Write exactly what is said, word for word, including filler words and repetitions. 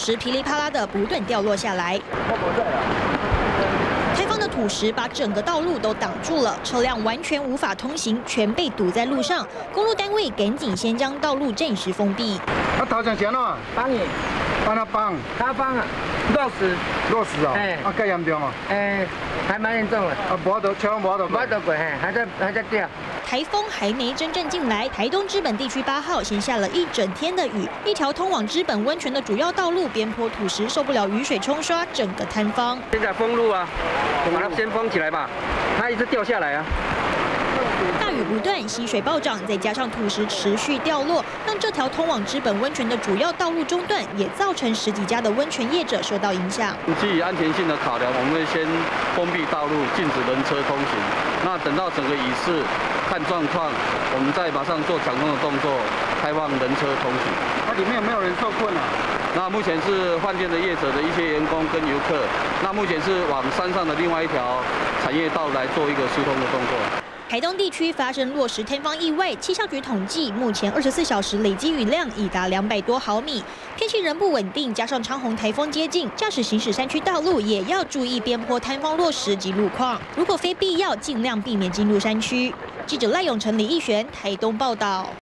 石噼里啪啦的不断掉落下来。台风的土石把整个道路都挡住了，车辆完全无法通行，全被堵在路上。公路单位赶紧先将道路暂时封闭。 啊，头前前咯， 帮你， 帮他帮， 他帮啊，落石， 落石啊， 哎， 啊，介严重啊， 哎，还蛮严重的， 啊，无得，车无得， 无得过，嘿，还在还在掉。 台风还没真正进来，台东知本地区八号先下了一整天的雨，一条通往知本温泉的主要道路边坡土石受不了雨水冲刷，整个坍方。 现在封路啊，把它先封起来吧，它一直掉下来啊。 大雨不断，溪水暴涨，再加上土石持续掉落，让这条通往知本温泉的主要道路中断，也造成十几家的温泉业者受到影响。 基于安全性的考量，我们会先封闭道路，禁止人车通行。那等到整个雨势。 看状况，我们再马上做抢通的动作，开放人车通行。 它里面有没有人受困啊？ 那目前是饭店的业者的一些员工跟游客，那目前是往山上的另外一条产业道来做一个疏通的动作。 台东地区发生落石坍方意外，气象局统计，目前二十四小时累积雨量已达两百多毫米。天气仍不稳定，加上昌洪台风接近，驾驶行驶山区道路也要注意边坡坍方落石及路况。如果非必要，尽量避免进入山区。记者赖永成、李义璇，台东报道。